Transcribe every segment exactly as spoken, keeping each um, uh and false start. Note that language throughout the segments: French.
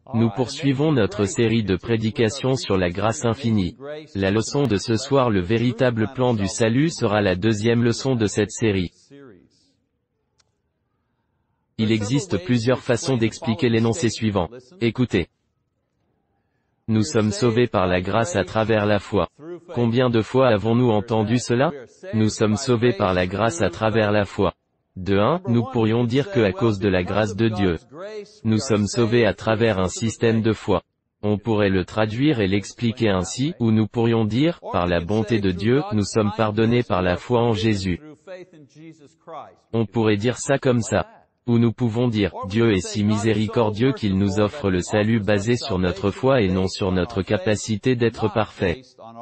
Nous poursuivons notre série de prédications sur la grâce infinie. La leçon de ce soir, le véritable plan du salut, sera la deuxième leçon de cette série. Il existe plusieurs façons d'expliquer l'énoncé suivant. Écoutez. Nous sommes sauvés par la grâce à travers la foi. Combien de fois avons-nous entendu cela? Nous sommes sauvés par la grâce à travers la foi. De un, nous pourrions dire que à cause de la grâce de Dieu, nous sommes sauvés à travers un système de foi. On pourrait le traduire et l'expliquer ainsi, ou nous pourrions dire, par la bonté de Dieu, nous sommes pardonnés par la foi en Jésus. On pourrait dire ça comme ça. Ou nous pouvons dire, Dieu est si miséricordieux qu'il nous offre le salut basé sur notre foi et non sur notre capacité d'être parfait.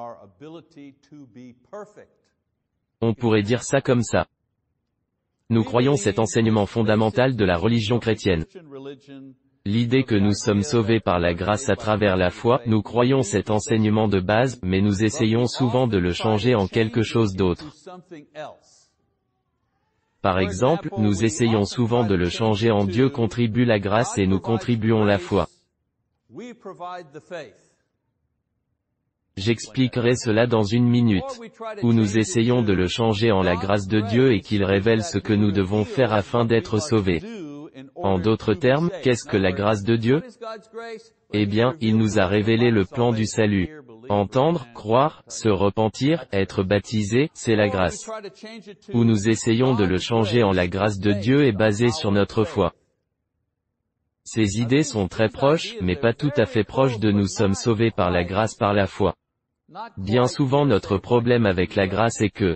On pourrait dire ça comme ça. Nous croyons cet enseignement fondamental de la religion chrétienne. L'idée que nous sommes sauvés par la grâce à travers la foi, nous croyons cet enseignement de base, mais nous essayons souvent de le changer en quelque chose d'autre. Par exemple, nous essayons souvent de le changer en Dieu contribue la grâce et nous contribuons la foi. J'expliquerai cela dans une minute. Ou nous essayons de le changer en la grâce de Dieu et qu'il révèle ce que nous devons faire afin d'être sauvés. En d'autres termes, qu'est-ce que la grâce de Dieu? Eh bien, il nous a révélé le plan du salut. Entendre, croire, se repentir, être baptisé, c'est la grâce. Ou nous essayons de le changer en la grâce de Dieu et basé sur notre foi. Ces idées sont très proches, mais pas tout à fait proches de nous sommes sauvés par la grâce par la foi. Bien souvent notre problème avec la grâce est que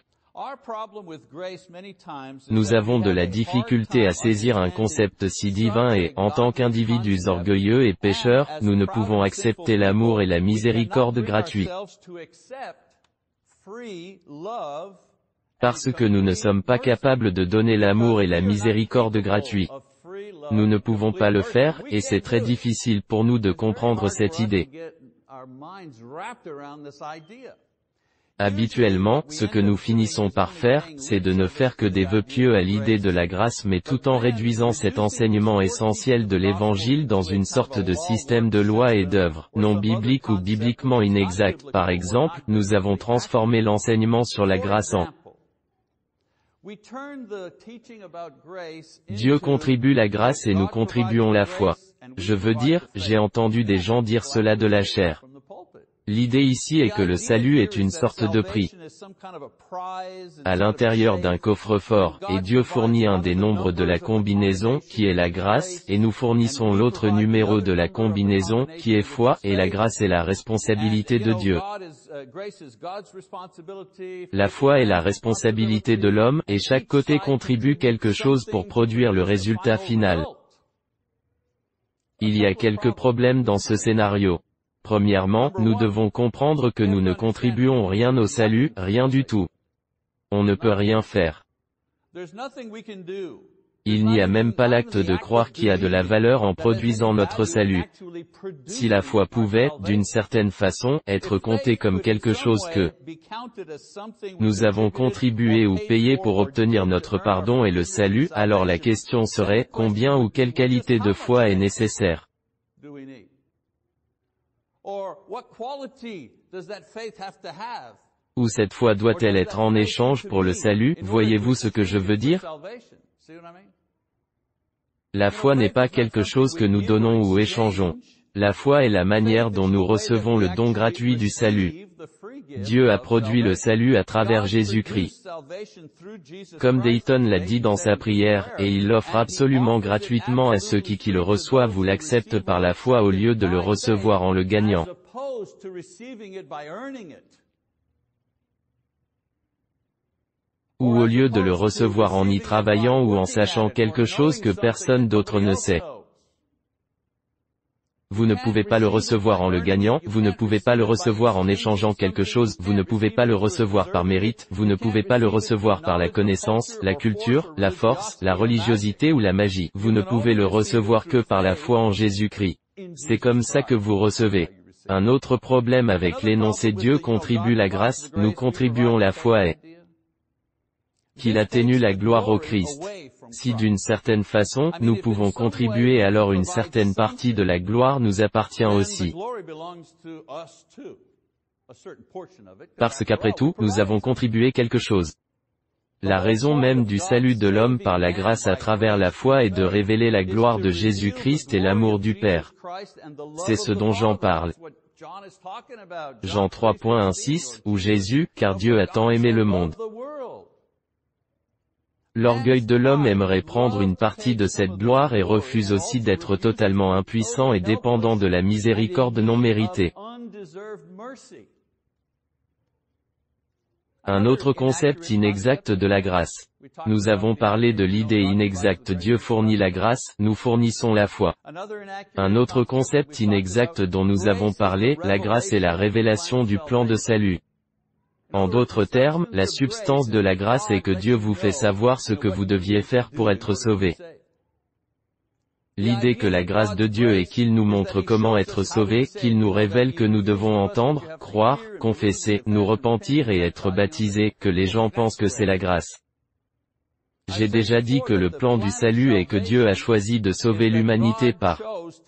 nous avons de la difficulté à saisir un concept si divin et, en tant qu'individus orgueilleux et pécheurs, nous ne pouvons accepter l'amour et la miséricorde gratuits. Parce que nous ne sommes pas capables de donner l'amour et la miséricorde gratuits. Nous ne pouvons pas le faire, et c'est très difficile pour nous de comprendre cette idée. Habituellement, ce que nous finissons par faire, c'est de ne faire que des vœux pieux à l'idée de la grâce mais tout en réduisant cet enseignement essentiel de l'Évangile dans une sorte de système de lois et d'œuvres, non bibliques ou bibliquement inexacts. Par exemple, nous avons transformé l'enseignement sur la grâce en Dieu contribue la grâce et nous contribuons la foi. Je veux dire, j'ai entendu des gens dire cela de la chair. L'idée ici est que le salut est une sorte de prix à l'intérieur d'un coffre-fort, et Dieu fournit un des nombres de la combinaison, qui est la grâce, et nous fournissons l'autre numéro de la combinaison, qui est foi, et la grâce est la responsabilité de Dieu. La foi est la responsabilité de l'homme, et chaque côté contribue quelque chose pour produire le résultat final. Il y a quelques problèmes dans ce scénario. Premièrement, nous devons comprendre que nous ne contribuons rien au salut, rien du tout. On ne peut rien faire. Il n'y a même pas l'acte de croire qui a de la valeur en produisant notre salut. Si la foi pouvait, d'une certaine façon, être comptée comme quelque chose que nous avons contribué ou payé pour obtenir notre pardon et le salut, alors la question serait, combien ou quelle qualité de foi est nécessaire? Ou cette foi doit-elle être en échange pour le salut? Voyez-vous ce que je veux dire? La foi n'est pas quelque chose que nous donnons ou échangeons. La foi est la manière dont nous recevons le don gratuit du salut. Dieu a produit le salut à travers Jésus-Christ. Comme Dayton l'a dit dans sa prière, et il l'offre absolument gratuitement à ceux qui qui le reçoivent ou l'acceptent par la foi au lieu de le recevoir en le gagnant. Ou au lieu de le recevoir en y travaillant ou en sachant quelque chose que personne d'autre ne sait. Vous ne pouvez pas le recevoir en le gagnant, vous ne pouvez pas le recevoir en échangeant quelque chose, vous ne pouvez pas le recevoir par mérite, vous ne pouvez pas le recevoir par la connaissance, la culture, la force, la religiosité ou la magie. Vous ne pouvez le recevoir que par la foi en Jésus-Christ. C'est comme ça que vous recevez. Un autre problème avec l'énoncé Dieu contribue la grâce, nous contribuons la foi est qu'il atténue la gloire au Christ. Si d'une certaine façon, nous pouvons contribuer, alors une certaine partie de la gloire nous appartient aussi. Parce qu'après tout, nous avons contribué quelque chose. La raison même du salut de l'homme par la grâce à travers la foi est de révéler la gloire de Jésus-Christ et l'amour du Père. C'est ce dont Jean parle. Jean trois point seize, où Jésus, car Dieu a tant aimé le monde. L'orgueil de l'homme aimerait prendre une partie de cette gloire et refuse aussi d'être totalement impuissant et dépendant de la miséricorde non méritée. Un autre concept inexact de la grâce. Nous avons parlé de l'idée inexacte Dieu fournit la grâce, nous fournissons la foi. Un autre concept inexact dont nous avons parlé, la grâce est la révélation du plan de salut. En d'autres termes, la substance de la grâce est que Dieu vous fait savoir ce que vous deviez faire pour être sauvé. L'idée que la grâce de Dieu est qu'il nous montre comment être sauvés, qu'il nous révèle que nous devons entendre, croire, confesser, nous repentir et être baptisés, que les gens pensent que c'est la grâce. J'ai déjà dit que le plan du salut est que Dieu a choisi de sauver l'humanité par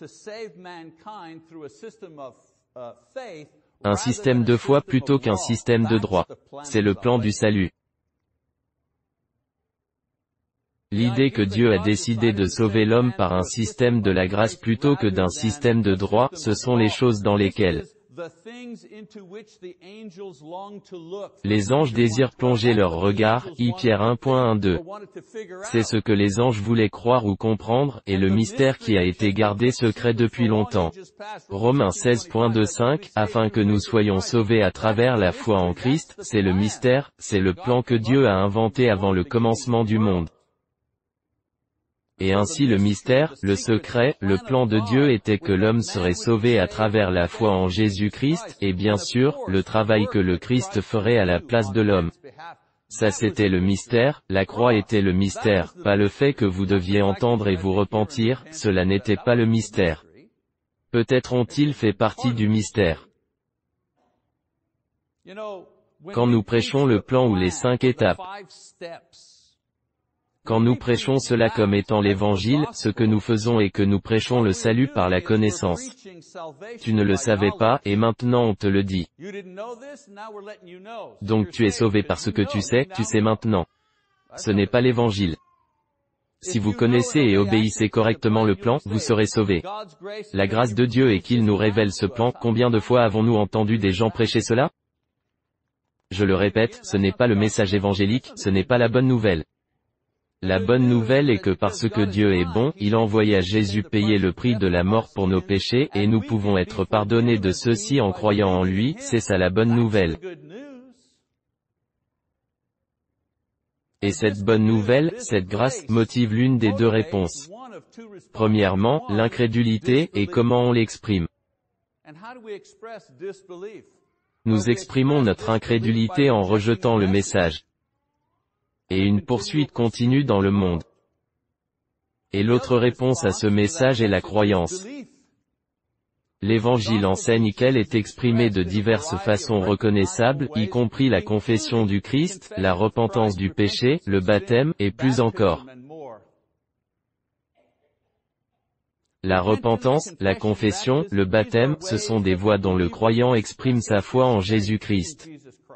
un système de foi plutôt qu'un système de droit. C'est le plan du salut. L'idée que Dieu a décidé de sauver l'homme par un système de la grâce plutôt que d'un système de droit, ce sont les choses dans lesquelles les anges désirent plonger leur regard, I Pierre un point douze. C'est ce que les anges voulaient croire ou comprendre, et le mystère qui a été gardé secret depuis longtemps. Romains seize point vingt-cinq, afin que nous soyons sauvés à travers la foi en Christ, c'est le mystère, c'est le plan que Dieu a inventé avant le commencement du monde. Et ainsi le mystère, le secret, le plan de Dieu était que l'homme serait sauvé à travers la foi en Jésus-Christ, et bien sûr, le travail que le Christ ferait à la place de l'homme. Ça c'était le mystère, la croix était le mystère, pas le fait que vous deviez entendre et vous repentir, cela n'était pas le mystère. Peut-être ont-ils fait partie du mystère. Quand nous prêchons le plan ou les cinq étapes, quand nous prêchons cela comme étant l'évangile, ce que nous faisons est que nous prêchons le salut par la connaissance. Tu ne le savais pas, et maintenant on te le dit. Donc tu es sauvé parce que tu sais, tu sais maintenant. Ce n'est pas l'évangile. Si vous connaissez et obéissez correctement le plan, vous serez sauvés. La grâce de Dieu est qu'il nous révèle ce plan. Combien de fois avons-nous entendu des gens prêcher cela? Je le répète, ce n'est pas le message évangélique, ce n'est pas la bonne nouvelle. La bonne nouvelle est que parce que Dieu est bon, il envoya Jésus payer le prix de la mort pour nos péchés, et nous pouvons être pardonnés de ceux-ci en croyant en lui, c'est ça la bonne nouvelle. Et cette bonne nouvelle, cette grâce, motive l'une des deux réponses. Premièrement, l'incrédulité, et comment on l'exprime. Nous exprimons notre incrédulité en rejetant le message. Et une poursuite continue dans le monde. Et l'autre réponse à ce message est la croyance. L'Évangile enseigne qu'elle est exprimée de diverses façons reconnaissables, y compris la confession du Christ, la repentance du péché, le baptême, et plus encore. La repentance, la confession, le baptême, ce sont des voies dont le croyant exprime sa foi en Jésus-Christ.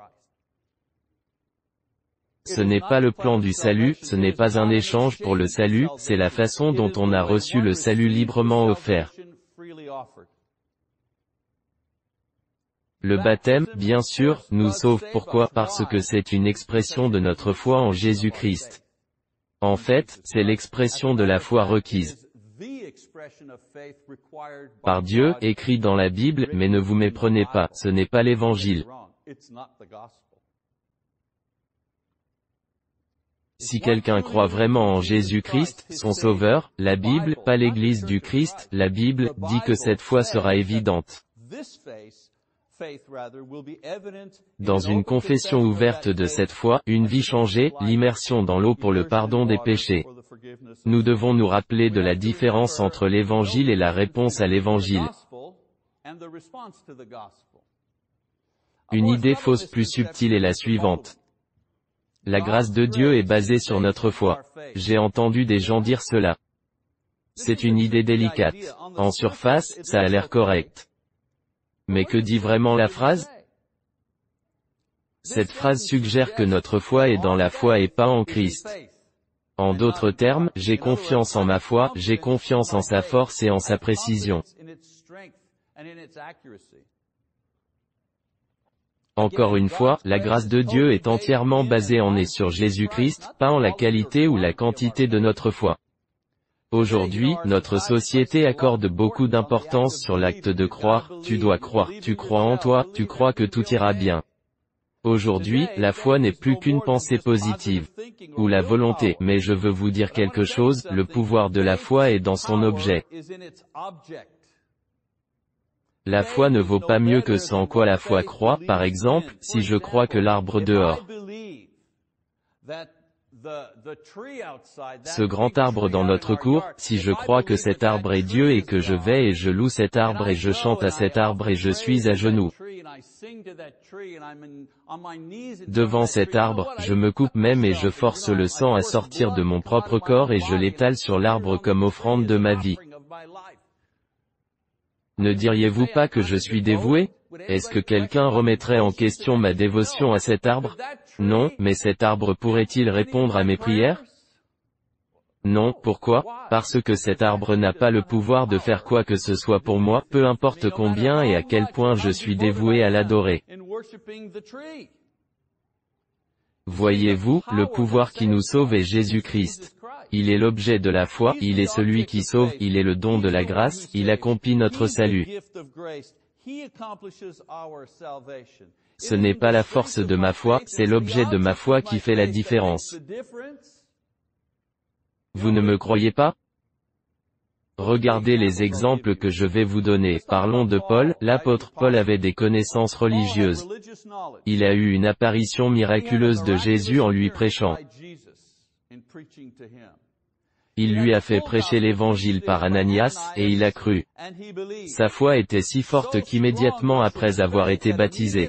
Ce n'est pas le plan du salut, ce n'est pas un échange pour le salut, c'est la façon dont on a reçu le salut librement offert. Le baptême, bien sûr, nous sauve. Pourquoi? Parce que c'est une expression de notre foi en Jésus-Christ. En fait, c'est l'expression de la foi requise par Dieu, écrit dans la Bible, mais ne vous méprenez pas, ce n'est pas l'Évangile. Si quelqu'un croit vraiment en Jésus-Christ, son Sauveur, la Bible, pas l'Église du Christ, la Bible, dit que cette foi sera évidente. Dans une confession ouverte de cette foi, une vie changée, l'immersion dans l'eau pour le pardon des péchés. Nous devons nous rappeler de la différence entre l'Évangile et la réponse à l'Évangile. Une idée fausse plus subtile est la suivante. La grâce de Dieu est basée sur notre foi. J'ai entendu des gens dire cela. C'est une idée délicate. En surface, ça a l'air correct. Mais que dit vraiment la phrase? Cette phrase suggère que notre foi est dans la foi et pas en Christ. En d'autres termes, j'ai confiance en ma foi, j'ai confiance en sa force et en sa précision. Encore une fois, la grâce de Dieu est entièrement basée en et sur Jésus-Christ, pas en la qualité ou la quantité de notre foi. Aujourd'hui, notre société accorde beaucoup d'importance sur l'acte de croire, tu dois croire, tu crois en toi, tu crois que tout ira bien. Aujourd'hui, la foi n'est plus qu'une pensée positive, ou la volonté, mais je veux vous dire quelque chose, le pouvoir de la foi est dans son objet. La foi ne vaut pas mieux que ce en quoi la foi croit, par exemple, si je crois que l'arbre dehors, ce grand arbre dans notre cour, si je crois que cet arbre est Dieu et que je vais et je loue cet arbre et je chante à cet arbre et je suis à genoux devant cet arbre, je me coupe même et je force le sang à sortir de mon propre corps et je l'étale sur l'arbre comme offrande de ma vie. Ne diriez-vous pas que je suis dévoué? Est-ce que quelqu'un remettrait en question ma dévotion à cet arbre? Non, mais cet arbre pourrait-il répondre à mes prières? Non, pourquoi? Parce que cet arbre n'a pas le pouvoir de faire quoi que ce soit pour moi, peu importe combien et à quel point je suis dévoué à l'adorer. Voyez-vous, le pouvoir qui nous sauve est Jésus-Christ. Il est l'objet de la foi, il est celui qui sauve, il est le don de la grâce, il accomplit notre salut. Ce n'est pas la force de ma foi, c'est l'objet de ma foi qui fait la différence. Vous ne me croyez pas? Regardez les exemples que je vais vous donner. Parlons de Paul. L'apôtre Paul avait des connaissances religieuses. Il a eu une apparition miraculeuse de Jésus en lui prêchant. Il lui a fait prêcher l'évangile par Ananias, et il a cru. Sa foi était si forte qu'immédiatement après avoir été baptisé,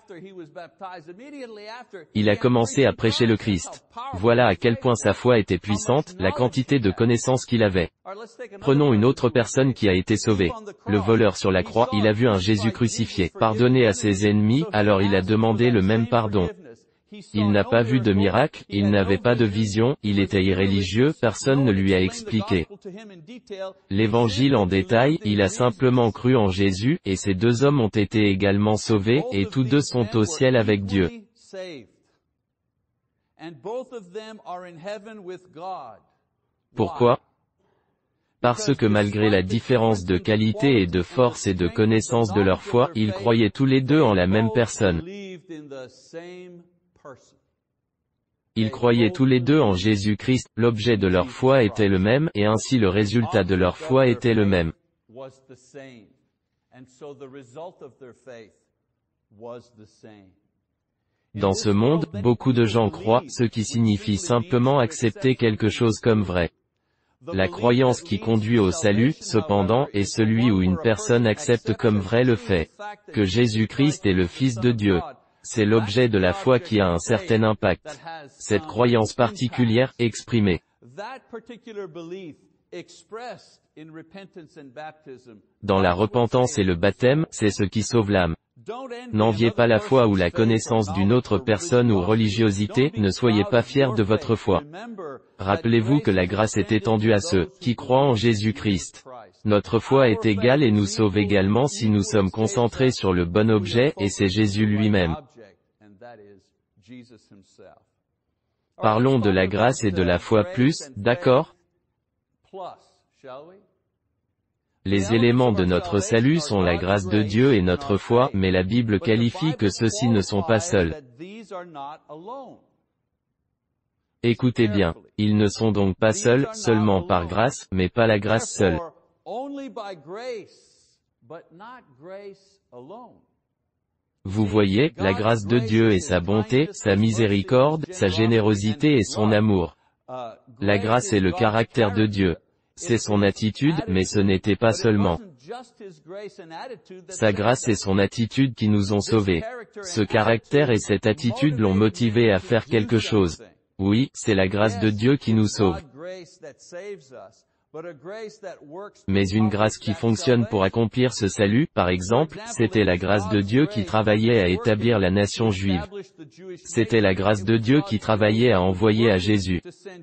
il a commencé à prêcher le Christ. Voilà à quel point sa foi était puissante, la quantité de connaissances qu'il avait. Prenons une autre personne qui a été sauvée. Le voleur sur la croix, il a vu un Jésus crucifié, pardonné à ses ennemis, alors il a demandé le même pardon. Il n'a pas vu de miracle, il n'avait pas de vision, il était irréligieux, personne ne lui a expliqué l'Évangile en détail, il a simplement cru en Jésus, et ces deux hommes ont été également sauvés, et tous deux sont au ciel avec Dieu. Pourquoi? Parce que malgré la différence de qualité et de force et de connaissance de leur foi, ils croyaient tous les deux en la même personne. Ils croyaient tous les deux en Jésus-Christ, l'objet de leur foi était le même, et ainsi le résultat de leur foi était le même. Dans ce monde, beaucoup de gens croient, ce qui signifie simplement accepter quelque chose comme vrai. La croyance qui conduit au salut, cependant, est celui où une personne accepte comme vrai le fait que Jésus-Christ est le Fils de Dieu. C'est l'objet de la foi qui a un certain impact. Cette croyance particulière, exprimée dans la repentance et le baptême, c'est ce qui sauve l'âme. N'enviez pas la foi ou la connaissance d'une autre personne ou religiosité, ne soyez pas fiers de votre foi. Rappelez-vous que la grâce est étendue à ceux qui croient en Jésus-Christ. Notre foi est égale et nous sauve également si nous sommes concentrés sur le bon objet, et c'est Jésus lui-même. Parlons de la grâce et de la foi plus, d'accord? Les éléments de notre salut sont la grâce de Dieu et notre foi, mais la Bible qualifie que ceux-ci ne sont pas seuls. Écoutez bien, ils ne sont donc pas seuls, seulement par grâce, mais pas la grâce seule. Vous voyez, la grâce de Dieu et sa bonté, sa miséricorde, sa générosité et son amour. La grâce est le caractère de Dieu. C'est son attitude, mais ce n'était pas seulement sa grâce et son attitude qui nous ont sauvés. Ce caractère et cette attitude l'ont motivé à faire quelque chose. Oui, c'est la grâce de Dieu qui nous sauve. Mais une grâce qui fonctionne pour accomplir ce salut, par exemple, c'était la grâce de Dieu qui travaillait à établir la nation juive. C'était la grâce de Dieu qui travaillait à envoyer à Jésus,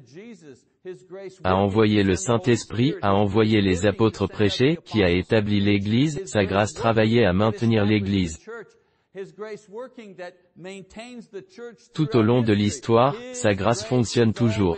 à envoyer le Saint-Esprit, à envoyer les apôtres prêcher, qui a établi l'Église. Sa grâce travaillait à maintenir l'Église. Tout au long de l'histoire, sa grâce fonctionne toujours.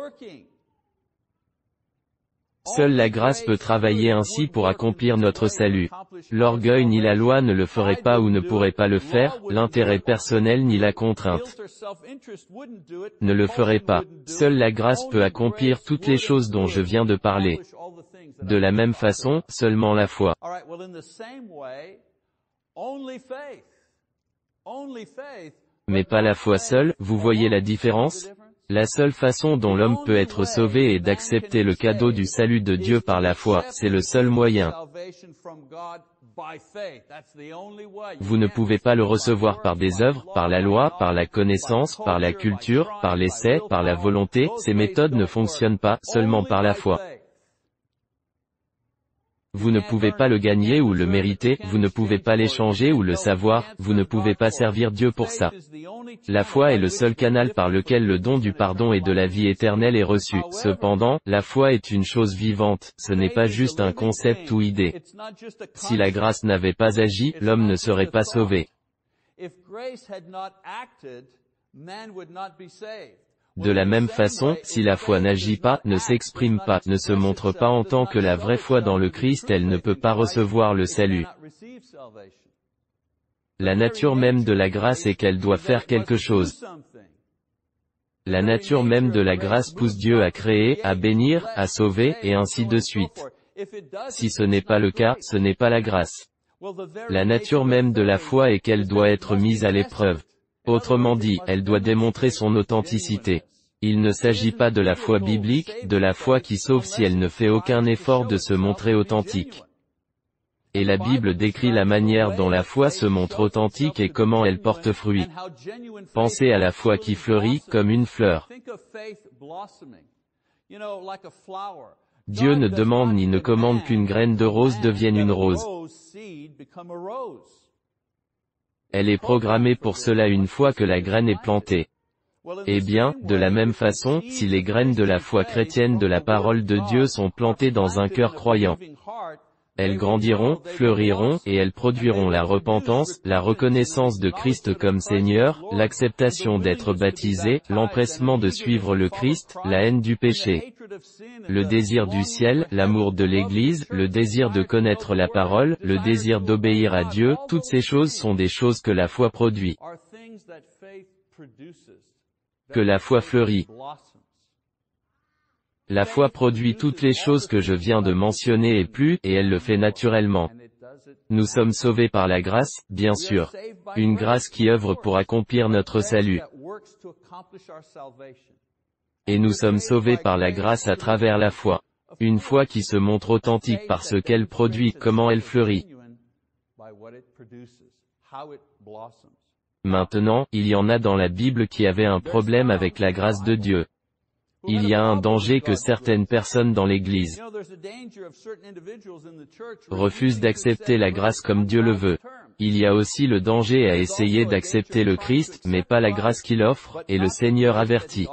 Seule la grâce peut travailler ainsi pour accomplir notre salut. L'orgueil ni la loi ne le feraient pas ou ne pourraient pas le faire, l'intérêt personnel ni la contrainte ne le feraient pas. Seule la grâce peut accomplir toutes les choses dont je viens de parler. De la même façon, seulement la foi. Mais pas la foi seule, vous voyez la différence? La seule façon dont l'homme peut être sauvé est d'accepter le cadeau du salut de Dieu par la foi, c'est le seul moyen. Vous ne pouvez pas le recevoir par des œuvres, par la loi, par la connaissance, par la culture, par l'essai, par la volonté. Ces méthodes ne fonctionnent pas, seulement par la foi. Vous ne pouvez pas le gagner ou le mériter, vous ne pouvez pas l'échanger ou le savoir, vous ne pouvez pas servir Dieu pour ça. La foi est le seul canal par lequel le don du pardon et de la vie éternelle est reçu. Cependant, la foi est une chose vivante, ce n'est pas juste un concept ou idée. Si la grâce n'avait pas agi, l'homme ne serait pas sauvé. De la même façon, si la foi n'agit pas, ne s'exprime pas, ne se montre pas en tant que la vraie foi dans le Christ, elle ne peut pas recevoir le salut. La nature même de la grâce est qu'elle doit faire quelque chose. La nature même de la grâce pousse Dieu à créer, à bénir, à sauver, et ainsi de suite. Si ce n'est pas le cas, ce n'est pas la grâce. La nature même de la foi est qu'elle doit être mise à l'épreuve. Autrement dit, elle doit démontrer son authenticité. Il ne s'agit pas de la foi biblique, de la foi qui sauve si elle ne fait aucun effort de se montrer authentique. Et la Bible décrit la manière dont la foi se montre authentique et comment elle porte fruit. Pensez à la foi qui fleurit, comme une fleur. Dieu ne demande ni ne commande qu'une graine de rose devienne une rose. Elle est programmée pour cela une fois que la graine est plantée. Eh bien, de la même façon, si les graines de la foi chrétienne de la parole de Dieu sont plantées dans un cœur croyant, elles grandiront, fleuriront, et elles produiront la repentance, la reconnaissance de Christ comme Seigneur, l'acceptation d'être baptisé, l'empressement de suivre le Christ, la haine du péché, le désir du ciel, l'amour de l'Église, le désir de connaître la parole, le désir d'obéir à Dieu. Toutes ces choses sont des choses que la foi produit, que la foi fleurit. La foi produit toutes les choses que je viens de mentionner et plus, et elle le fait naturellement. Nous sommes sauvés par la grâce, bien sûr. Une grâce qui œuvre pour accomplir notre salut. Et nous sommes sauvés par la grâce à travers la foi. Une foi qui se montre authentique par ce qu'elle produit, comment elle fleurit. Maintenant, il y en a dans la Bible qui avaient un problème avec la grâce de Dieu. Il y a un danger que certaines personnes dans l'Église refusent d'accepter la grâce comme Dieu le veut. Il y a aussi le danger à essayer d'accepter le Christ, mais pas la grâce qu'il offre, et le Seigneur avertit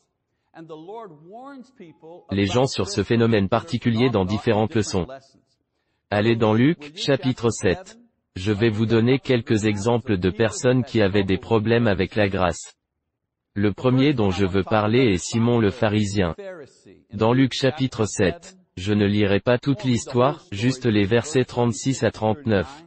les gens sur ce phénomène particulier dans différentes leçons. Allez dans Luc, chapitre sept. Je vais vous donner quelques exemples de personnes qui avaient des problèmes avec la grâce. Le premier dont je veux parler est Simon le pharisien. Dans Luc chapitre sept, je ne lirai pas toute l'histoire, juste les versets trente-six à trente-neuf.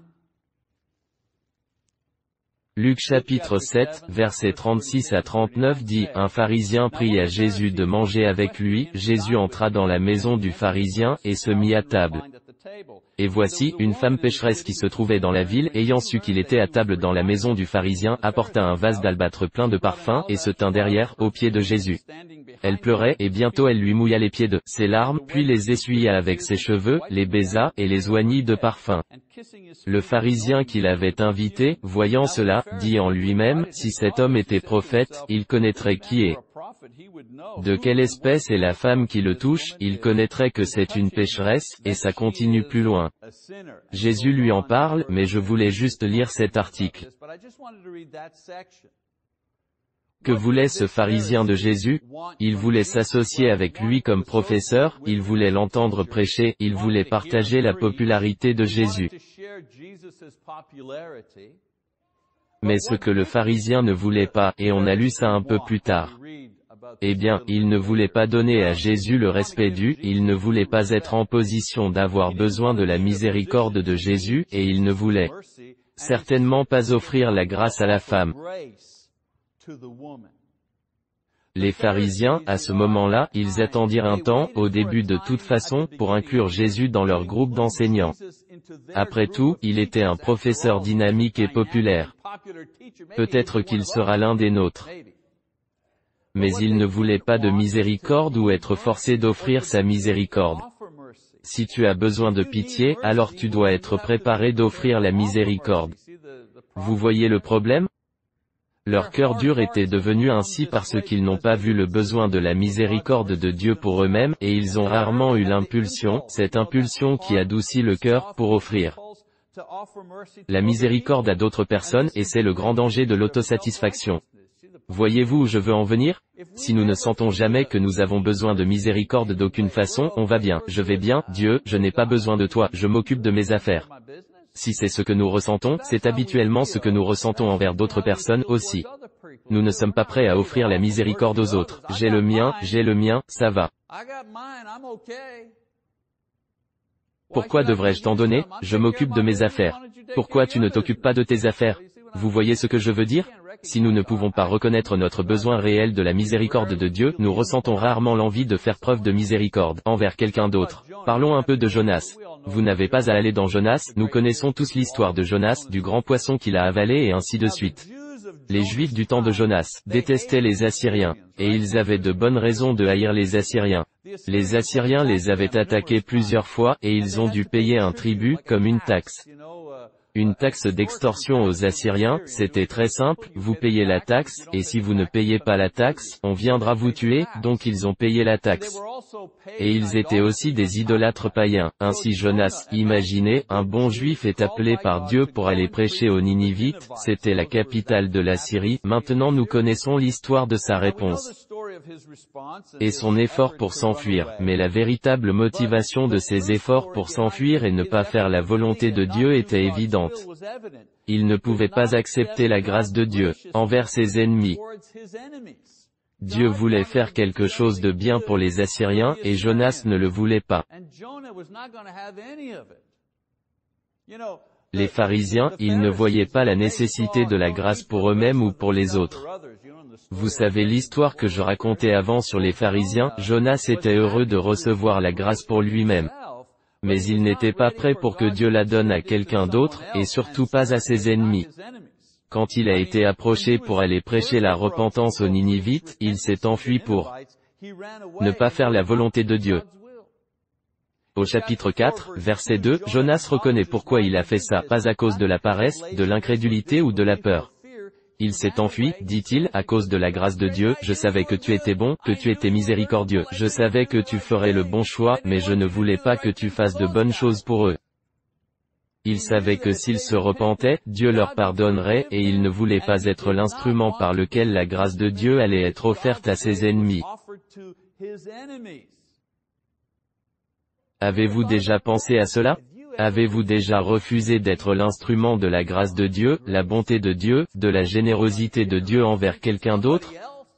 Luc chapitre sept, versets trente-six à trente-neuf dit, un pharisien prie à Jésus de manger avec lui, Jésus entra dans la maison du pharisien, et se mit à table. Et voici, une femme pécheresse qui se trouvait dans la ville, ayant su qu'il était à table dans la maison du pharisien, apporta un vase d'albâtre plein de parfums, et se tint derrière, aux pieds de Jésus. Elle pleurait, et bientôt elle lui mouilla les pieds de ses larmes, puis les essuya avec ses cheveux, les baisa, et les oignit de parfum. Le pharisien qui l'avait invité, voyant cela, dit en lui-même, si cet homme était prophète, il connaîtrait qui est. De quelle espèce est la femme qui le touche, il connaîtrait que c'est une pécheresse, et ça continue plus loin. Jésus lui en parle, mais je voulais juste lire cet article. Que voulait ce pharisien de Jésus? Il voulait s'associer avec lui comme professeur, il voulait l'entendre prêcher, il voulait partager la popularité de Jésus. Mais ce que le pharisien ne voulait pas, et on a lu ça un peu plus tard. Eh bien, il ne voulait pas donner à Jésus le respect dû, il ne voulait pas être en position d'avoir besoin de la miséricorde de Jésus, et il ne voulait certainement pas offrir la grâce à la femme. Les pharisiens, à ce moment-là, ils attendirent un temps, au début de toute façon, pour inclure Jésus dans leur groupe d'enseignants. Après tout, il était un professeur dynamique et populaire. Peut-être qu'il sera l'un des nôtres. Mais il ne voulait pas de miséricorde ou être forcé d'offrir sa miséricorde. Si tu as besoin de pitié, alors tu dois être préparé d'offrir la miséricorde. Vous voyez le problème? Leur cœur dur était devenu ainsi parce qu'ils n'ont pas vu le besoin de la miséricorde de Dieu pour eux-mêmes, et ils ont rarement eu l'impulsion, cette impulsion qui adoucit le cœur, pour offrir la miséricorde à d'autres personnes, et c'est le grand danger de l'autosatisfaction. Voyez-vous où je veux en venir? Si nous ne sentons jamais que nous avons besoin de miséricorde d'aucune façon, on va bien, je vais bien, Dieu, je n'ai pas besoin de toi, je m'occupe de mes affaires. Si c'est ce que nous ressentons, c'est habituellement ce que nous ressentons envers d'autres personnes aussi. Nous ne sommes pas prêts à offrir la miséricorde aux autres. J'ai le mien, j'ai le mien, ça va. Pourquoi devrais-je t'en donner? Je m'occupe de mes affaires. Pourquoi tu ne t'occupes pas de tes affaires? Vous voyez ce que je veux dire? Si nous ne pouvons pas reconnaître notre besoin réel de la miséricorde de Dieu, nous ressentons rarement l'envie de faire preuve de miséricorde envers quelqu'un d'autre. Parlons un peu de Jonas. Vous n'avez pas à aller dans Jonas, nous connaissons tous l'histoire de Jonas, du grand poisson qu'il a avalé et ainsi de suite. Les Juifs du temps de Jonas détestaient les Assyriens, et ils avaient de bonnes raisons de haïr les Assyriens. Les Assyriens les avaient attaqués plusieurs fois, et ils ont dû payer un tribut, comme une taxe. Une taxe d'extorsion aux Assyriens, c'était très simple, vous payez la taxe, et si vous ne payez pas la taxe, on viendra vous tuer, donc ils ont payé la taxe. Et ils étaient aussi des idolâtres païens. Ainsi Jonas, imaginez, un bon juif est appelé par Dieu pour aller prêcher aux Ninivites, c'était la capitale de la Syrie, maintenant nous connaissons l'histoire de sa réponse et son effort pour s'enfuir, mais la véritable motivation de ses efforts pour s'enfuir et ne pas faire la volonté de Dieu était évidente. Il ne pouvait pas accepter la grâce de Dieu envers ses ennemis. Dieu voulait faire quelque chose de bien pour les Assyriens, et Jonas ne le voulait pas. Les pharisiens, ils ne voyaient pas la nécessité de la grâce pour eux-mêmes ou pour les autres. Vous savez l'histoire que je racontais avant sur les pharisiens, Jonas était heureux de recevoir la grâce pour lui-même. Mais il n'était pas prêt pour que Dieu la donne à quelqu'un d'autre, et surtout pas à ses ennemis. Quand il a été approché pour aller prêcher la repentance aux Ninivites, il s'est enfui pour ne pas faire la volonté de Dieu. Au chapitre quatre, verset deux, Jonas reconnaît pourquoi il a fait ça, pas à cause de la paresse, de l'incrédulité ou de la peur. Il s'est enfui, dit-il, à cause de la grâce de Dieu, je savais que tu étais bon, que tu étais miséricordieux, je savais que tu ferais le bon choix, mais je ne voulais pas que tu fasses de bonnes choses pour eux. Il savait que s'ils se repentaient, Dieu leur pardonnerait, et il ne voulait pas être l'instrument par lequel la grâce de Dieu allait être offerte à ses ennemis. Avez-vous déjà pensé à cela? Avez-vous déjà refusé d'être l'instrument de la grâce de Dieu, la bonté de Dieu, de la générosité de Dieu envers quelqu'un d'autre?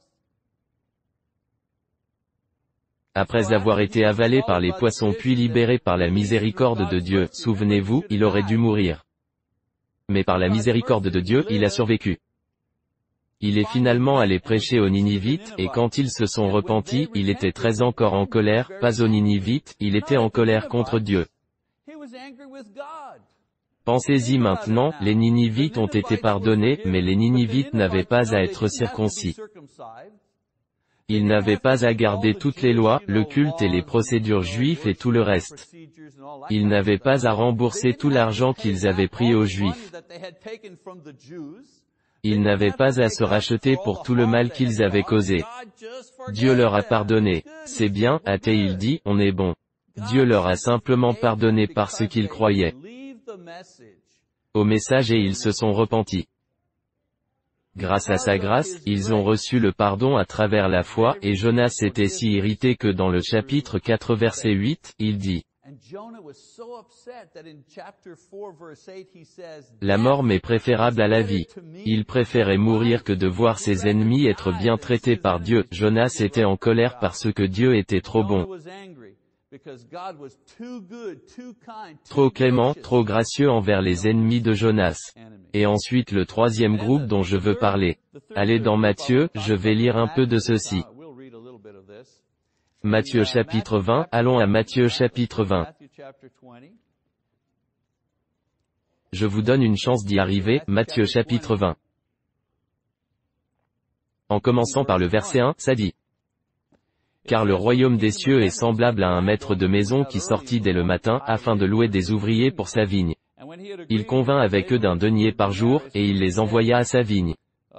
Après avoir été avalé par les poissons puis libéré par la miséricorde de Dieu, souvenez-vous, il aurait dû mourir. Mais par la miséricorde de Dieu, il a survécu. Il est finalement allé prêcher aux Ninivites, et quand ils se sont repentis, il était très encore en colère, pas aux Ninivites, il était en colère contre Dieu. Pensez-y maintenant, les Ninivites ont été pardonnés, mais les Ninivites n'avaient pas à être circoncis. Ils n'avaient pas à garder toutes les lois, le culte et les procédures juifs et tout le reste. Ils n'avaient pas à rembourser tout l'argent qu'ils avaient pris aux Juifs. Ils n'avaient pas à se racheter pour tout le mal qu'ils avaient causé. Dieu leur a pardonné. C'est bien, a-t-il dit, on est bon. Dieu leur a simplement pardonné parce qu'ils croyaient au message et ils se sont repentis. Grâce à sa grâce, ils ont reçu le pardon à travers la foi, et Jonas était si irrité que dans le chapitre quatre verset huit, il dit: La mort m'est préférable à la vie. Il préférait mourir que de voir ses ennemis être bien traités par Dieu. Jonas était en colère parce que Dieu était trop bon, trop clément, trop gracieux envers les ennemis de Jonas. Et ensuite le troisième groupe dont je veux parler. Allez dans Matthieu, je vais lire un peu de ceci. Matthieu chapitre vingt, allons à Matthieu chapitre vingt. Je vous donne une chance d'y arriver, Matthieu chapitre vingt. En commençant par le verset un, ça dit: Car le royaume des cieux est semblable à un maître de maison qui sortit dès le matin, afin de louer des ouvriers pour sa vigne. Il convint avec eux d'un denier par jour, et il les envoya à sa vigne.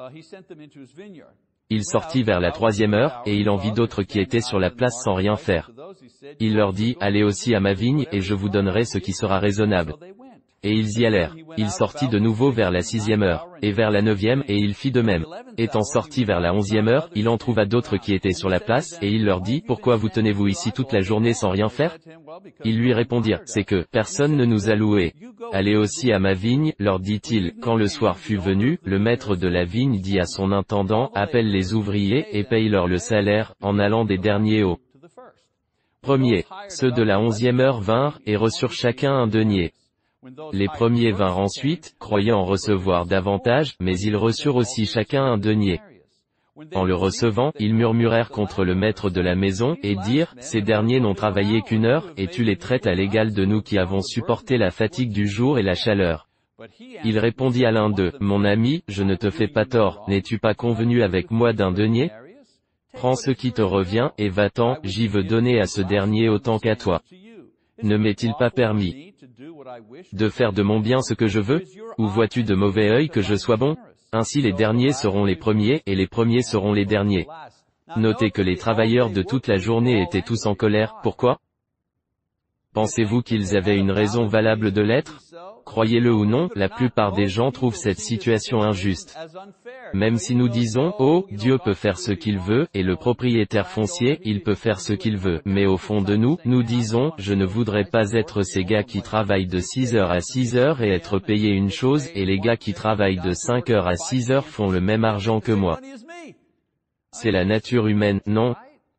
Il sortit vers la troisième heure, et il en vit d'autres qui étaient sur la place sans rien faire. Il leur dit: Allez aussi à ma vigne, et je vous donnerai ce qui sera raisonnable. Et ils y allèrent. Il sortit de nouveau vers la sixième heure, et vers la neuvième, et il fit de même. Étant sorti vers la onzième heure, il en trouva d'autres qui étaient sur la place, et il leur dit: Pourquoi vous tenez-vous ici toute la journée sans rien faire? Ils lui répondirent: C'est que personne ne nous a loués. Allez aussi à ma vigne, leur dit-il. Quand le soir fut venu, le maître de la vigne dit à son intendant: Appelle les ouvriers, et paye-leur le salaire, en allant des derniers aux premiers. Ceux de la onzième heure vinrent, et reçurent chacun un denier. Les premiers vinrent ensuite, croyant en recevoir davantage, mais ils reçurent aussi chacun un denier. En le recevant, ils murmurèrent contre le maître de la maison, et dirent: Ces derniers n'ont travaillé qu'une heure, et tu les traites à l'égal de nous qui avons supporté la fatigue du jour et la chaleur. Il répondit à l'un d'eux: Mon ami, je ne te fais pas tort, n'es-tu pas convenu avec moi d'un denier? Prends ce qui te revient, et va-t'en, j'y veux donner à ce dernier autant qu'à toi. Ne m'est-il pas permis de faire de mon bien ce que je veux? Ou vois-tu de mauvais œil que je sois bon? Ainsi les derniers seront les premiers, et les premiers seront les derniers. Notez que les travailleurs de toute la journée étaient tous en colère. Pourquoi? Pensez-vous qu'ils avaient une raison valable de l'être? Croyez-le ou non, la plupart des gens trouvent cette situation injuste. Même si nous disons: Oh, Dieu peut faire ce qu'il veut, et le propriétaire foncier, il peut faire ce qu'il veut. Mais au fond de nous, nous disons: Je ne voudrais pas être ces gars qui travaillent de six heures à six heures et être payés une chose, et les gars qui travaillent de cinq heures à six heures font le même argent que moi. C'est la nature humaine, non?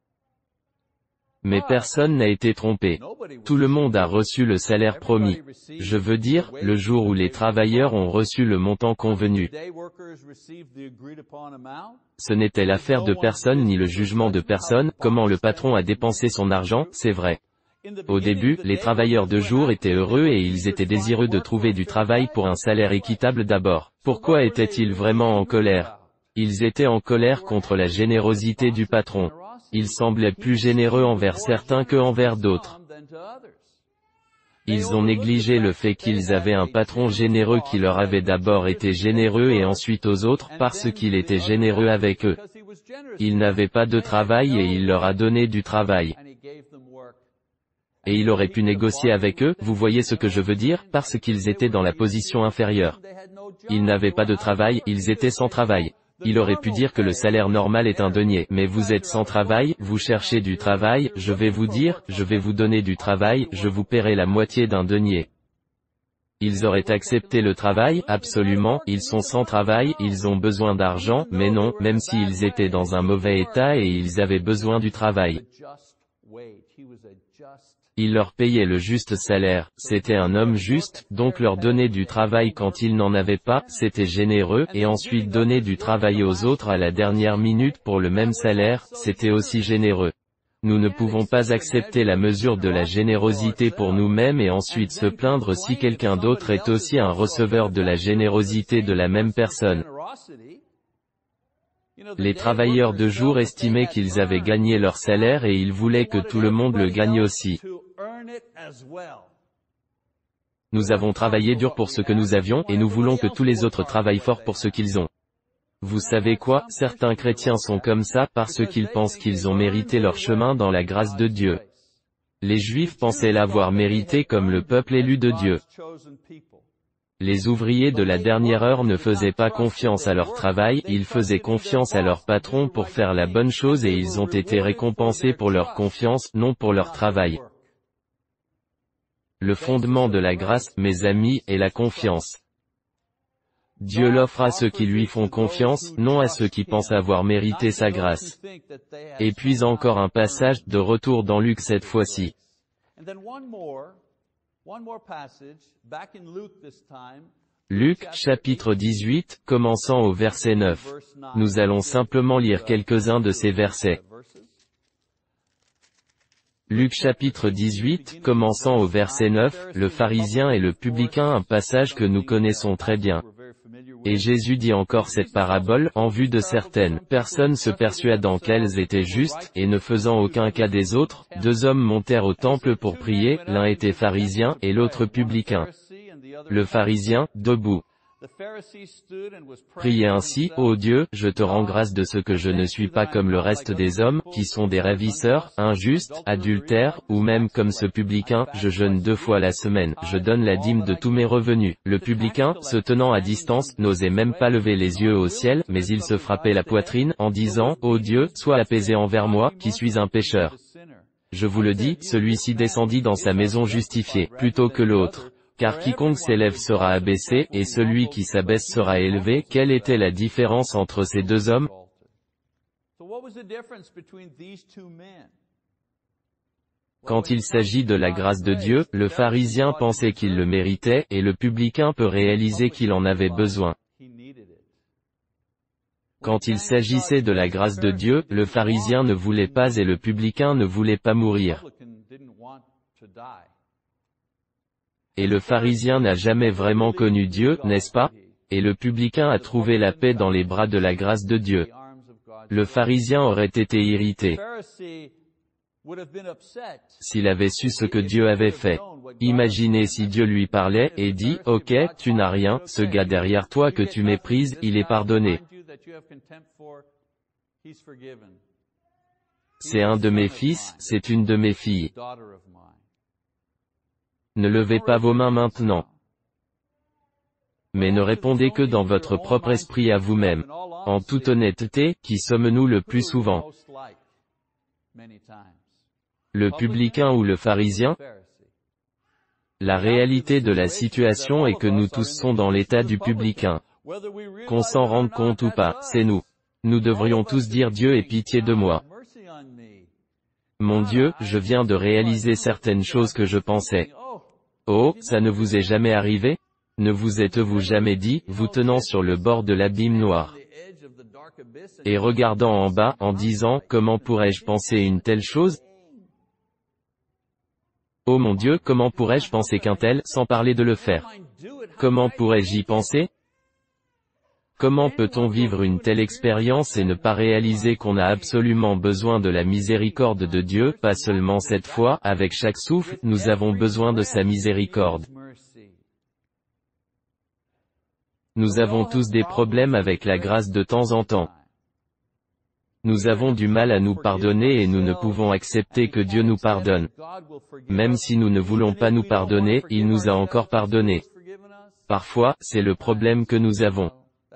Mais personne n'a été trompé. Tout le monde a reçu le salaire promis. Je veux dire, le jour où les travailleurs ont reçu le montant convenu. Ce n'était l'affaire de personne ni le jugement de personne. Comment le patron a dépensé son argent, c'est vrai. Au début, les travailleurs de jour étaient heureux et ils étaient désireux de trouver du travail pour un salaire équitable d'abord. Pourquoi étaient-ils vraiment en colère? Ils étaient en colère contre la générosité du patron. Il semblait plus généreux envers certains que envers d'autres. Ils ont négligé le fait qu'ils avaient un patron généreux qui leur avait d'abord été généreux et ensuite aux autres, parce qu'il était généreux avec eux. Ils n'avaient pas de travail et il leur a donné du travail. Et il aurait pu négocier avec eux, vous voyez ce que je veux dire, parce qu'ils étaient dans la position inférieure. Ils n'avaient pas de travail, ils étaient sans travail. Il aurait pu dire que le salaire normal est un denier, mais vous êtes sans travail, vous cherchez du travail, je vais vous dire, je vais vous donner du travail, je vous paierai la moitié d'un denier. Ils auraient accepté le travail, absolument, ils sont sans travail, ils ont besoin d'argent, mais non, même s'ils étaient dans un mauvais état et ils avaient besoin du travail. Il leur payait le juste salaire, c'était un homme juste, donc leur donner du travail quand ils n'en avaient pas, c'était généreux, et ensuite donner du travail aux autres à la dernière minute pour le même salaire, c'était aussi généreux. Nous ne pouvons pas accepter la mesure de la générosité pour nous-mêmes et ensuite se plaindre si quelqu'un d'autre est aussi un receveur de la générosité de la même personne. Les travailleurs de jour estimaient qu'ils avaient gagné leur salaire et ils voulaient que tout le monde le gagne aussi. Nous avons travaillé dur pour ce que nous avions et nous voulons que tous les autres travaillent fort pour ce qu'ils ont. Vous savez quoi, certains chrétiens sont comme ça parce qu'ils pensent qu'ils ont mérité leur chemin dans la grâce de Dieu. Les Juifs pensaient l'avoir mérité comme le peuple élu de Dieu. Les ouvriers de la dernière heure ne faisaient pas confiance à leur travail, ils faisaient confiance à leur patron pour faire la bonne chose et ils ont été récompensés pour leur confiance, non pour leur travail. Le fondement de la grâce, mes amis, est la confiance. Dieu l'offre à ceux qui lui font confiance, non à ceux qui pensent avoir mérité sa grâce. Et puis encore un passage, de retour dans Luc cette fois-ci. Luc, chapitre dix-huit, commençant au verset neuf. Nous allons simplement lire quelques-uns de ces versets. Luc chapitre dix-huit, commençant au verset neuf, le pharisien et le publicain, un passage que nous connaissons très bien. Et Jésus dit encore cette parabole, en vue de certaines personnes se persuadant qu'elles étaient justes, et ne faisant aucun cas des autres, deux hommes montèrent au temple pour prier, l'un était pharisien, et l'autre publicain. Le pharisien, debout, priait ainsi, ô Dieu, je te rends grâce de ce que je ne suis pas comme le reste des hommes, qui sont des ravisseurs, injustes, adultères, ou même comme ce publicain, je jeûne deux fois la semaine, je donne la dîme de tous mes revenus. Le publicain, se tenant à distance, n'osait même pas lever les yeux au ciel, mais il se frappait la poitrine, en disant, ô Dieu, sois apaisé envers moi, qui suis un pécheur. Je vous le dis, celui-ci descendit dans sa maison justifié, plutôt que l'autre. Car quiconque s'élève sera abaissé, et celui qui s'abaisse sera élevé. Quelle était la différence entre ces deux hommes? Quand il s'agit de la grâce de Dieu, le pharisien pensait qu'il le méritait, et le publicain peut réaliser qu'il en avait besoin. Quand il s'agissait de la grâce de Dieu, le pharisien ne voulait pas et le publicain ne voulait pas mourir. Et le pharisien n'a jamais vraiment connu Dieu, n'est-ce pas? Et le publicain a trouvé la paix dans les bras de la grâce de Dieu. Le pharisien aurait été irrité s'il avait su ce que Dieu avait fait. Imaginez si Dieu lui parlait, et dit, ok, tu n'as rien, ce gars derrière toi que tu méprises, il est pardonné. C'est un de mes fils, c'est une de mes filles. Ne levez pas vos mains maintenant. Mais ne répondez que dans votre propre esprit à vous-même. En toute honnêteté, qui sommes-nous le plus souvent? Le publicain ou le pharisien? La réalité de la situation est que nous tous sommes dans l'état du publicain. Qu'on s'en rende compte ou pas, c'est nous. Nous devrions tous dire Dieu ait pitié de moi. Mon Dieu, je viens de réaliser certaines choses que je pensais. Oh, ça ne vous est jamais arrivé? Ne vous êtes-vous jamais dit, vous tenant sur le bord de l'abîme noir, et regardant en bas, en disant, comment pourrais-je penser une telle chose? Oh mon Dieu, comment pourrais-je penser qu'un tel, sans parler de le faire? Comment pourrais-je y penser? Comment peut-on vivre une telle expérience et ne pas réaliser qu'on a absolument besoin de la miséricorde de Dieu, pas seulement cette fois, avec chaque souffle, nous avons besoin de sa miséricorde. Nous avons tous des problèmes avec la grâce de temps en temps. Nous avons du mal à nous pardonner et nous ne pouvons accepter que Dieu nous pardonne. Même si nous ne voulons pas nous pardonner, il nous a encore pardonné. Parfois, c'est le problème que nous avons.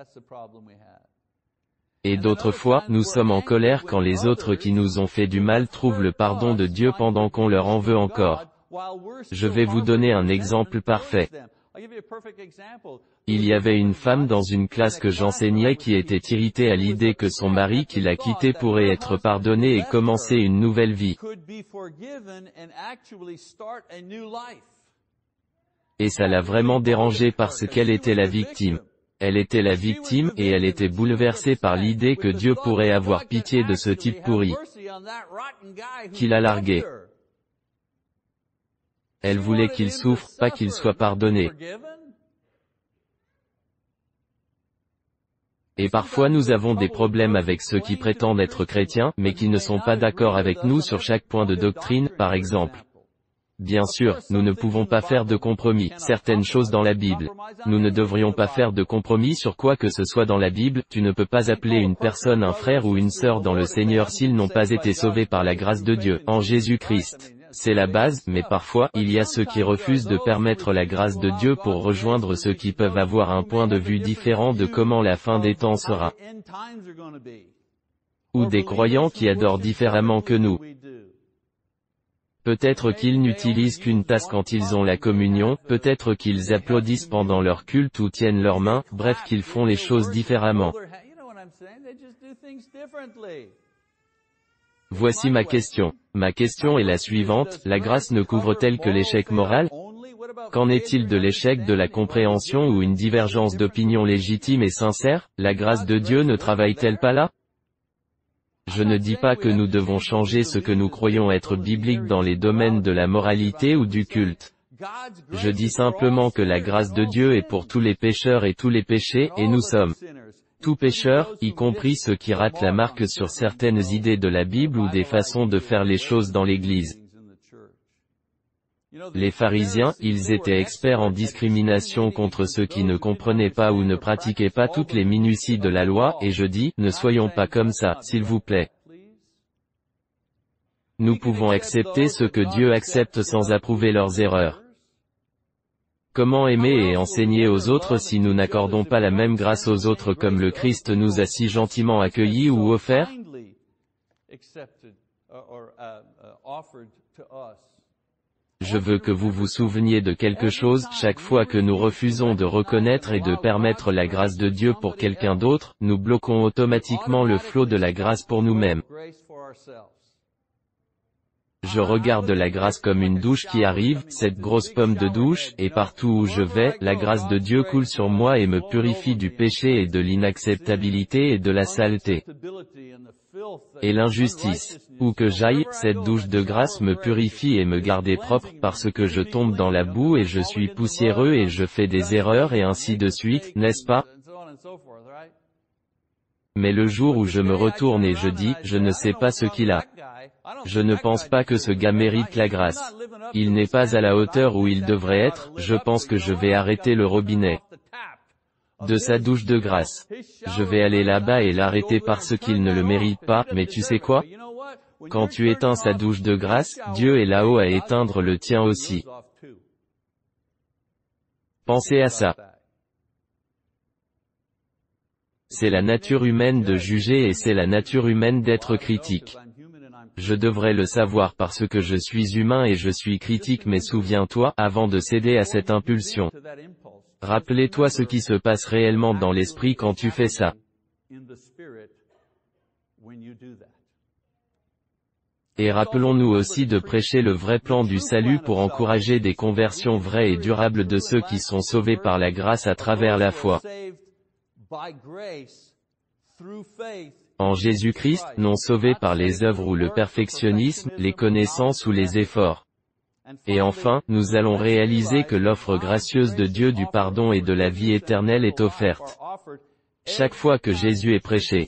Et d'autres fois, nous sommes en colère quand les autres qui nous ont fait du mal trouvent le pardon de Dieu pendant qu'on leur en veut encore. Je vais vous donner un exemple parfait. Il y avait une femme dans une classe que j'enseignais qui était irritée à l'idée que son mari qui l'a quittée pourrait être pardonné et commencer une nouvelle vie. Et ça l'a vraiment dérangée parce qu'elle était la victime. Elle était la victime, et elle était bouleversée par l'idée que Dieu pourrait avoir pitié de ce type pourri, qui l'a largué. Elle voulait qu'il souffre, pas qu'il soit pardonné. Et parfois nous avons des problèmes avec ceux qui prétendent être chrétiens, mais qui ne sont pas d'accord avec nous sur chaque point de doctrine, par exemple. Bien sûr, nous ne pouvons pas faire de compromis, certaines choses dans la Bible. Nous ne devrions pas faire de compromis sur quoi que ce soit dans la Bible, tu ne peux pas appeler une personne un frère ou une sœur dans le Seigneur s'ils n'ont pas été sauvés par la grâce de Dieu, en Jésus-Christ. C'est la base, mais parfois, il y a ceux qui refusent de permettre la grâce de Dieu pour rejoindre ceux qui peuvent avoir un point de vue différent de comment la fin des temps sera. Ou des croyants qui adorent différemment que nous. Peut-être qu'ils n'utilisent qu'une tasse quand ils ont la communion, peut-être qu'ils applaudissent pendant leur culte ou tiennent leurs mains, bref qu'ils font les choses différemment. Voici ma question. Ma question est la suivante, la grâce ne couvre-t-elle que l'échec moral? Qu'en est-il de l'échec de la compréhension ou une divergence d'opinion légitime et sincère? La grâce de Dieu ne travaille-t-elle pas là? Je ne dis pas que nous devons changer ce que nous croyons être biblique dans les domaines de la moralité ou du culte. Je dis simplement que la grâce de Dieu est pour tous les pécheurs et tous les péchés, et nous sommes tous pécheurs, y compris ceux qui ratent la marque sur certaines idées de la Bible ou des façons de faire les choses dans l'Église. Les pharisiens, ils étaient experts en discrimination contre ceux qui ne comprenaient pas ou ne pratiquaient pas toutes les minuties de la loi, et je dis, ne soyons pas comme ça, s'il vous plaît. Nous pouvons accepter ce que Dieu accepte sans approuver leurs erreurs. Comment aimer et enseigner aux autres si nous n'accordons pas la même grâce aux autres comme le Christ nous a si gentiment accueillis ou offert? Je veux que vous vous souveniez de quelque chose, chaque fois que nous refusons de reconnaître et de permettre la grâce de Dieu pour quelqu'un d'autre, nous bloquons automatiquement le flot de la grâce pour nous-mêmes. Je regarde la grâce comme une douche qui arrive, cette grosse pomme de douche, et partout où je vais, la grâce de Dieu coule sur moi et me purifie du péché et de l'inacceptabilité et de la saleté. Et l'injustice. Où que j'aille, cette douche de grâce me purifie et me garde propre, parce que je tombe dans la boue et je suis poussiéreux et je fais des erreurs et ainsi de suite, n'est-ce pas? Mais le jour où je me retourne et je dis, je ne sais pas ce qu'il a. Je ne pense pas que ce gars mérite la grâce. Il n'est pas à la hauteur où il devrait être, je pense que je vais arrêter le robinet de sa douche de grâce. Je vais aller là-bas et l'arrêter parce qu'il ne le mérite pas, mais tu sais quoi? Quand tu éteins sa douche de grâce, Dieu est là-haut à éteindre le tien aussi. Pensez à ça. C'est la nature humaine de juger et c'est la nature humaine d'être critique. Je devrais le savoir parce que je suis humain et je suis critique, mais souviens-toi, avant de céder à cette impulsion. Rappelez-toi ce qui se passe réellement dans l'esprit quand tu fais ça. Et rappelons-nous aussi de prêcher le vrai plan du salut pour encourager des conversions vraies et durables de ceux qui sont sauvés par la grâce à travers la foi en Jésus-Christ, non sauvés par les œuvres ou le perfectionnisme, les connaissances ou les efforts. Et enfin, nous allons réaliser que l'offre gracieuse de Dieu du pardon et de la vie éternelle est offerte chaque fois que Jésus est prêché.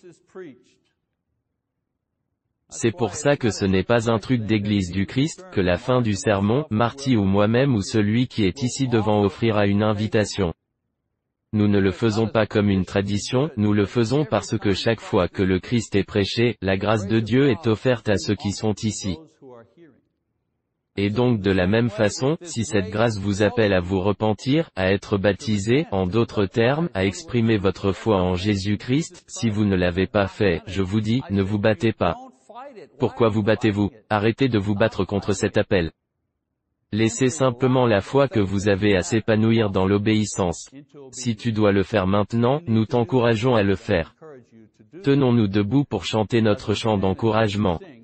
C'est pour ça que ce n'est pas un truc d'église du Christ, que la fin du sermon, Marty ou moi-même ou celui qui est ici devant offrira une invitation. Nous ne le faisons pas comme une tradition, nous le faisons parce que chaque fois que le Christ est prêché, la grâce de Dieu est offerte à ceux qui sont ici. Et donc de la même façon, si cette grâce vous appelle à vous repentir, à être baptisé, en d'autres termes, à exprimer votre foi en Jésus-Christ, si vous ne l'avez pas fait, je vous dis, ne vous battez pas. Pourquoi vous battez-vous? Arrêtez de vous battre contre cet appel. Laissez simplement la foi que vous avez à s'épanouir dans l'obéissance. Si tu dois le faire maintenant, nous t'encourageons à le faire. Tenons-nous debout pour chanter notre chant d'encouragement.